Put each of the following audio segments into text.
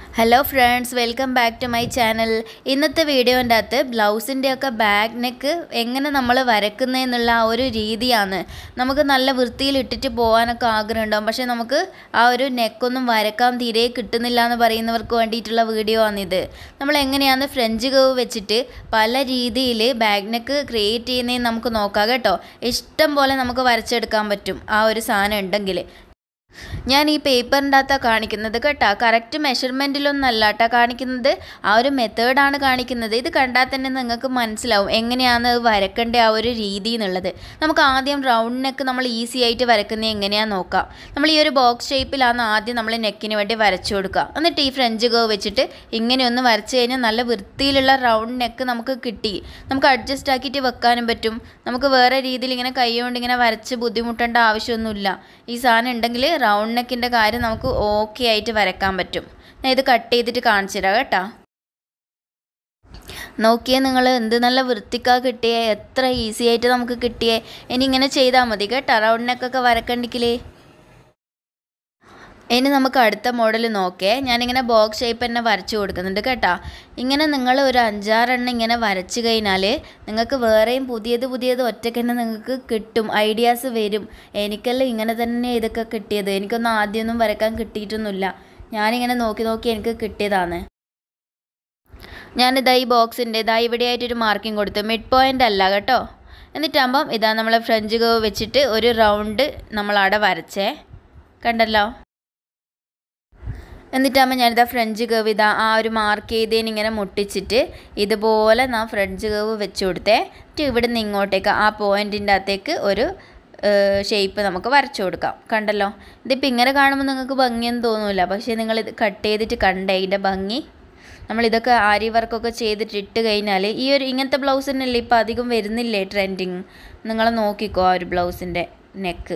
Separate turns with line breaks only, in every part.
Hello friends, welcome back to my channel. ഇന്നത്തെ വീഡിയോൻ്റെ അകത്ത് ബ്ലൗസിൻ്റെയൊക്കെ ബാക്ക് നെക്ക് എങ്ങനെ നമ്മൾ വരക്കുന്നതെന്നുള്ള ആ ഒരു രീതിയാണ്. നമുക്ക് നല്ല വൃത്തിയിൽ ഇട്ടിട്ട് പോകാനൊക്കെ ആഗ്രഹം ഉണ്ടാകും, പക്ഷേ നമുക്ക് ആ ഒരു നെക്കൊന്നും വരക്കാൻ തീരെ കിട്ടുന്നില്ല എന്ന് പറയുന്നവർക്ക് വേണ്ടിയിട്ടുള്ള വീഡിയോ ആണിത്. നമ്മൾ എങ്ങനെയാണ് ഫ്രഞ്ച് കർവ് വെച്ചിട്ട് പല രീതിയിൽ ബാക്ക് നെക്ക് ക്രിയേറ്റ് ചെയ്യുന്നതെന്ന് നമുക്ക് നോക്കാം കേട്ടോ. ഇഷ്ടം പോലെ നമുക്ക് വരച്ചെടുക്കാൻ പറ്റും ആ ഒരു സാധനം ഉണ്ടെങ്കിൽ. ഞാൻ ഈ പേപ്പറിൻ്റെ അകത്താണ് കാണിക്കുന്നത് കേട്ടോ. കറക്റ്റ് മെഷർമെൻറ്റിലൊന്നും അല്ല കേട്ടോ കാണിക്കുന്നത്, ആ ഒരു മെത്തേഡാണ് കാണിക്കുന്നത്. ഇത് കണ്ടാൽ തന്നെ നിങ്ങൾക്ക് മനസ്സിലാവും എങ്ങനെയാണ് വരക്കേണ്ട ആ ഒരു രീതി എന്നുള്ളത്. നമുക്ക് ആദ്യം റൗണ്ട് നെക്ക് നമ്മൾ ഈസി ആയിട്ട് വരക്കുന്നത് എങ്ങനെയാണെന്ന് നോക്കാം. നമ്മൾ ഈ ഒരു ബോക്സ് ഷേപ്പിലാണ് ആദ്യം നമ്മൾ നെക്കിന് വേണ്ടി വരച്ചു കൊടുക്കുക. എന്നിട്ട് ഈ ഫ്രഞ്ച് കർവ് വെച്ചിട്ട് ഇങ്ങനെയൊന്ന് വരച്ച് കഴിഞ്ഞാൽ നല്ല വൃത്തിയിലുള്ള റൗണ്ട് നെക്ക് നമുക്ക് കിട്ടി. നമുക്ക് അഡ്ജസ്റ്റ് ആക്കിയിട്ട് വെക്കാനും പറ്റും. നമുക്ക് വേറെ രീതിയിൽ ഇങ്ങനെ കൈ കൊണ്ട് ഇങ്ങനെ വരച്ച് ബുദ്ധിമുട്ടേണ്ട ആവശ്യമൊന്നുമില്ല. ഈ സാധനം ഉണ്ടെങ്കിൽ റൗണ്ട് നെക്കിൻ്റെ കാര്യം നമുക്ക് ഓക്കെ ആയിട്ട് വരക്കാൻ പറ്റും. ഞാൻ ഇത് കട്ട് ചെയ്തിട്ട് കാണിച്ചു തരാം കേട്ടോ. നോക്കിയേ നിങ്ങൾ, എന്ത് നല്ല വൃത്തിക്കാ കിട്ടിയേ, എത്ര ഈസി ആയിട്ട് നമുക്ക് കിട്ടിയേ. ഇനി ഇങ്ങനെ ചെയ്താൽ മതി കേട്ടോ റൗണ്ട് നെക്കൊക്കെ വരക്കണ്ടെങ്കിലേ. ഇനി നമുക്ക് അടുത്ത മോഡൽ നോക്കേ. ഞാനിങ്ങനെ ബോക്സ് ഷേപ്പ് തന്നെ വരച്ചു കൊടുക്കുന്നുണ്ട് കേട്ടോ. ഇങ്ങനെ നിങ്ങൾ ഒരു 5-6 എണ്ണം ഇങ്ങനെ വരച്ച് കഴിഞ്ഞാൽ നിങ്ങൾക്ക് വേറെയും പുതിയത് ഒറ്റയ്ക്ക് തന്നെ നിങ്ങൾക്ക് കിട്ടും, ഐഡിയാസ് വരും. എനിക്കെല്ലാം ഇങ്ങനെ തന്നെ ഇതൊക്കെ കിട്ടിയത്. എനിക്കൊന്നും ആദ്യമൊന്നും വരക്കാൻ കിട്ടിയിട്ടൊന്നുമില്ല. ഞാനിങ്ങനെ നോക്കി എനിക്ക് കിട്ടിയതാണ്. ഞാനിതാ ഈ ബോക്സിൻ്റെ ഇവിടെയായിട്ടൊരു മാർക്കിംഗ് കൊടുത്തു, മിഡ് പോയിൻ്റ് അല്ല കേട്ടോ. എന്നിട്ടാകുമ്പം ഇതാ നമ്മൾ ഫ്രഞ്ച് കർവ് വെച്ചിട്ട് ഒരു റൗണ്ട് നമ്മളവിടെ വരച്ചേ, കണ്ടല്ലോ. എന്നിട്ടാകുമ്പോൾ ഞാനിതാ ഫ്രഞ്ച് കർവ് ഇതാ ആ ഒരു മാർക്ക് ചെയ്തതിന് ഇങ്ങനെ മുട്ടിച്ചിട്ട് ഇതുപോലെ ഞാൻ ഫ്രഞ്ച് കർവ് വെച്ച് കൊടുത്തേ. ഇവിടെ നിന്ന് ഇങ്ങോട്ടേക്ക് ആ പോയിൻറ്റിൻ്റെ അകത്തേക്ക് ഒരു ഷേപ്പ് നമുക്ക് വരച്ചു കൊടുക്കാം, കണ്ടല്ലോ. ഇതിപ്പോൾ ഇങ്ങനെ കാണുമ്പോൾ നിങ്ങൾക്ക് ഭംഗിയൊന്നും തോന്നില്ല, പക്ഷേ നിങ്ങളിത് കട്ട് ചെയ്തിട്ട് കണ്ടേ ഇതിൻ്റെ ഭംഗി. നമ്മളിതൊക്കെ ആരി വർക്കൊക്കെ ചെയ്തിട്ട് ഇട്ട് കഴിഞ്ഞാൽ ഈ ഒരു ഇങ്ങനത്തെ ബ്ലൗസിനല്ലേ ഇപ്പോൾ അധികം വരുന്നില്ലേ ട്രെൻഡിങ്. നിങ്ങൾ നോക്കിക്കോ ആ ഒരു ബ്ലൗസിൻ്റെ നെക്ക്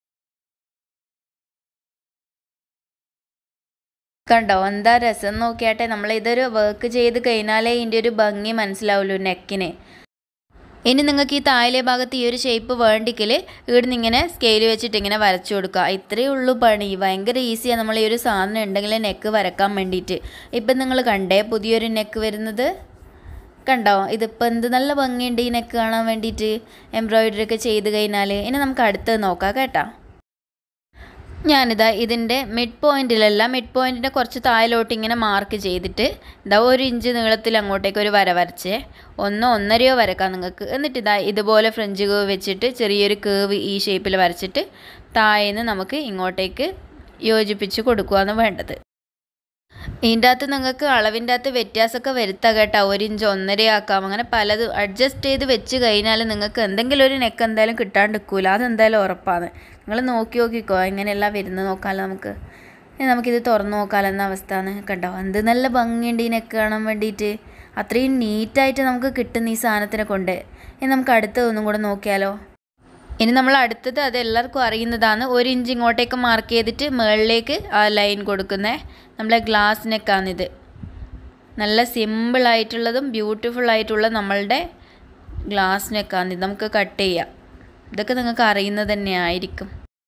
കണ്ടോ, എന്താ രസം നോക്കിയാട്ടെ. നമ്മളിതൊരു വർക്ക് ചെയ്ത് കഴിഞ്ഞാലേ ഇതിൻ്റെ ഒരു ഭംഗി മനസ്സിലാവുള്ളൂ നെക്കിന്. ഇനി നിങ്ങൾക്ക് ഈ താഴെ ഭാഗത്ത് ഈ ഒരു ഷേപ്പ് വേണ്ടിക്കൽ ഇവിടുന്ന് ഇങ്ങനെ സ്കെയിൽ വെച്ചിട്ട് ഇങ്ങനെ വരച്ചു കൊടുക്കുക. ഇത്രയേ ഉള്ളൂ പണി. ഭയങ്കര ഈസിയാണ് നമ്മൾ ഈ ഒരു സാധനം ഉണ്ടെങ്കിൽ നെക്ക് വരക്കാൻ വേണ്ടിയിട്ട്. ഇപ്പം നിങ്ങൾ കണ്ടേ പുതിയൊരു നെക്ക് വരുന്നത് കണ്ടോ. ഇതിപ്പോൾ എന്ത് നല്ല ഭംഗിയുണ്ട് ഈ നെക്ക് കാണാൻ വേണ്ടിയിട്ട്, എംബ്രോയിഡറി ഒക്കെ ചെയ്ത് കഴിഞ്ഞാൽ. ഇനി നമുക്ക് അടുത്തത് നോക്കാം കേട്ടോ. ഞാനിതാ ഇതിൻ്റെ മിഡ് പോയിൻറ്റിലല്ല, മിഡ് പോയിൻറ്റിൻ്റെ കുറച്ച് താഴോട്ട് ഇങ്ങനെ മാർക്ക് ചെയ്തിട്ട് ഇതാ 1 ഇഞ്ച് നീളത്തിൽ അങ്ങോട്ടേക്ക് ഒരു വര വരച്ചേ. 1-1.5 വരക്കാം നിങ്ങൾക്ക്. എന്നിട്ട് ഇതാ ഇതുപോലെ ഫ്രഞ്ച് കർവ് വെച്ചിട്ട് ചെറിയൊരു കർവ് ഈ ഷേപ്പിൽ വരച്ചിട്ട് താഴേന്ന് നമുക്ക് ഇങ്ങോട്ടേക്ക് യോജിപ്പിച്ച് കൊടുക്കുകയാണ് വേണ്ടത്. ഇതിൻ്റെ അകത്ത് നിങ്ങൾക്ക് അളവിൻ്റെ അകത്ത് വ്യത്യാസമൊക്കെ വരുത്താം കേട്ടോ. 1 ഇഞ്ച് 1.5 ആക്കാം. അങ്ങനെ പലതും അഡ്ജസ്റ്റ് ചെയ്ത് വെച്ച് കഴിഞ്ഞാൽ നിങ്ങൾക്ക് എന്തെങ്കിലും ഒരു നെക്ക് എന്തായാലും കിട്ടാണ്ട് നിൽക്കില്ല, അതെന്തായാലും ഉറപ്പാണ്. നിങ്ങൾ നോക്കിക്കോ എങ്ങനെയെല്ലാം വരുന്നത് നോക്കാമല്ലോ നമുക്ക്. നമുക്കിത് തുറന്ന് നോക്കാമല്ലോ എന്ന അവസ്ഥയാണ്. കണ്ടോ എന്ത് നല്ല ഭംഗിയുണ്ട് ഈ നെക്ക് കാണാൻ വേണ്ടിയിട്ട്. അത്രയും നീറ്റായിട്ട് നമുക്ക് കിട്ടുന്ന ഈ സാധനത്തിനെ കൊണ്ട്. ഇനി നമുക്ക് അടുത്തതൊന്നും കൂടെ നോക്കിയാലോ. ഇനി നമ്മൾ അടുത്തത് അത് എല്ലാവർക്കും അറിയുന്നതാണ്. 1 ഇഞ്ച് ഇങ്ങോട്ടേക്ക് മാർക്ക് ചെയ്തിട്ട് മുകളിലേക്ക് ആ ലൈൻ കൊടുക്കുന്നത്. നമ്മളെ ഗ്ലാസ് നെക്കാണിത്. നല്ല സിമ്പിളായിട്ടുള്ളതും ബ്യൂട്ടിഫുള്ളായിട്ടുള്ള നമ്മളുടെ ഗ്ലാസ് നെക്കാണിത്. നമുക്ക് കട്ട് ചെയ്യാം. ഇതൊക്കെ നിങ്ങൾക്ക് അറിയുന്നത് തന്നെ ആയിരിക്കും.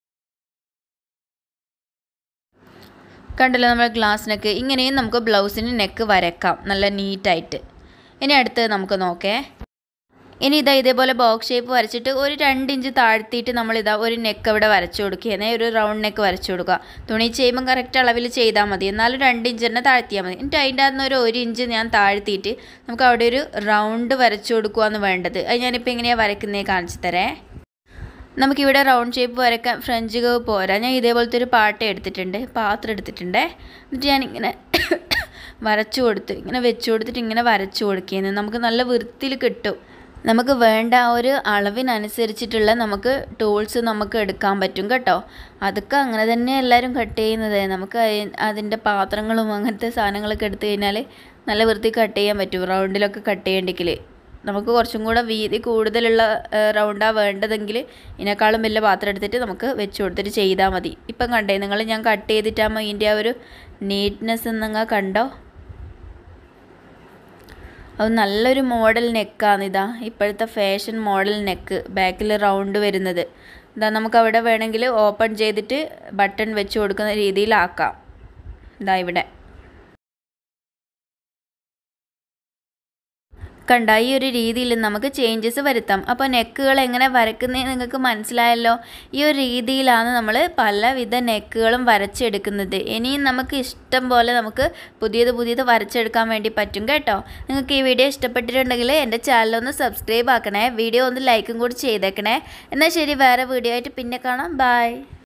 കണ്ടല്ലോ നമ്മൾ ഗ്ലാസ് നെക്ക്. ഇങ്ങനെയും നമുക്ക് ബ്ലൗസിന് നെക്ക് വരക്കാം നല്ല നീറ്റായിട്ട്. ഇനി അടുത്തത് നമുക്ക് നോക്കേ. ഇനി ഇതാ ഇതേപോലെ ബോക്സ് ഷേപ്പ് വരച്ചിട്ട് ഒരു 2 ഇഞ്ച് താഴ്ത്തിയിട്ട് നമ്മളിതാ ഒരു നെക്ക് അവിടെ വരച്ചു കൊടുക്കുകയാണ്. ഒരു റൗണ്ട് നെക്ക് വരച്ചു കൊടുക്കുക. തുണി ചെയ്യുമ്പോൾ കറക്റ്റ് അളവിൽ ചെയ്താൽ മതി, എന്നാലും 2 ഇഞ്ച് തന്നെ താഴ്ത്തിയാൽ മതി. എന്നിട്ട് അതിൻ്റെ അകത്ത് നിന്ന് 1 ഇഞ്ച് ഞാൻ താഴ്ത്തിയിട്ട് നമുക്ക് അവിടെ ഒരു റൗണ്ട് വരച്ചു കൊടുക്കുകയാണ് വേണ്ടത്. അത് ഞാനിപ്പോൾ എങ്ങനെയാണ് വരയ്ക്കുന്നത് കാണിച്ചു തരേ. നമുക്കിവിടെ റൗണ്ട് ഷേപ്പ് വരയ്ക്കാൻ ഫ്രഞ്ച് കർവ് പോരാ. ഞാൻ ഇതേപോലത്തെ ഒരു പാത്രം എടുത്തിട്ടുണ്ട്. എന്നിട്ട് ഞാനിങ്ങനെ വരച്ചു കൊടുത്ത് ഇങ്ങനെ വെച്ച് കൊടുത്തിട്ട് ഇങ്ങനെ വരച്ചു കൊടുക്കുന്നത് നമുക്ക് നല്ല വൃത്തിയിൽ കിട്ടും. നമുക്ക് വേണ്ട ആ ഒരു അളവിനനുസരിച്ചിട്ടുള്ള നമുക്ക് ടൂൾസ് നമുക്ക് എടുക്കാൻ പറ്റും കേട്ടോ. അതൊക്കെ അങ്ങനെ തന്നെ എല്ലാവരും കട്ട് ചെയ്യുന്നത്. നമുക്ക് അതിൻ്റെ പാത്രങ്ങളും അങ്ങനത്തെ സാധനങ്ങളൊക്കെ എടുത്തു കഴിഞ്ഞാൽ നല്ല വൃത്തി കട്ട് ചെയ്യാൻ പറ്റും. റൗണ്ടിലൊക്കെ കട്ട് ചെയ്യണ്ടെങ്കിൽ നമുക്ക് കുറച്ചും കൂടെ വീതി കൂടുതലുള്ള റൗണ്ടാണ് വേണ്ടതെങ്കിൽ ഇതിനേക്കാളും വലിയ പാത്രം എടുത്തിട്ട് നമുക്ക് വെച്ച് കൊടുത്തിട്ട് ചെയ്താൽ മതി. ഇപ്പം കണ്ടേ നിങ്ങൾ, ഞാൻ കട്ട് ചെയ്തിട്ടാകുമ്പോൾ ഇതിൻ്റെ ആ ഒരു നീറ്റ്നെസ് നിങ്ങൾ കണ്ടോ. അത് നല്ലൊരു മോഡൽ നെക്കാണ്. ഇതാ ഇപ്പോഴത്തെ ഫാഷൻ മോഡൽ നെക്ക്, ബാക്കിൽ റൗണ്ട് വരുന്നത്. ഇതാ നമുക്കവിടെ വേണമെങ്കിൽ ഓപ്പൺ ചെയ്തിട്ട് ബട്ടൺ വെച്ച് കൊടുക്കുന്ന രീതിയിലാക്കാം. ഇതാ ഇവിടെ കണ്ട ഈ ഒരു രീതിയിൽ നമുക്ക് ചേഞ്ചസ് വരുത്താം. അപ്പോൾ നെക്കുകൾ എങ്ങനെ വരയ്ക്കുന്നത് നിങ്ങൾക്ക് മനസ്സിലായല്ലോ. ഈ ഒരു രീതിയിലാണ് നമ്മൾ പലവിധ നെക്കുകളും വരച്ചെടുക്കുന്നത്. ഇനിയും നമുക്ക് ഇഷ്ടം പോലെ നമുക്ക് പുതിയത് വരച്ചെടുക്കാൻ വേണ്ടി പറ്റും കേട്ടോ. നിങ്ങൾക്ക് ഈ വീഡിയോ ഇഷ്ടപ്പെട്ടിട്ടുണ്ടെങ്കിൽ എൻ്റെ ചാനലൊന്ന് സബ്സ്ക്രൈബ് ആക്കണേ, വീഡിയോ ഒന്ന് ലൈക്കും കൂടി ചെയ്തേക്കണേ. എന്നാൽ ശരി, വേറെ വീഡിയോ ആയിട്ട് പിന്നെ കാണാം. ബൈ.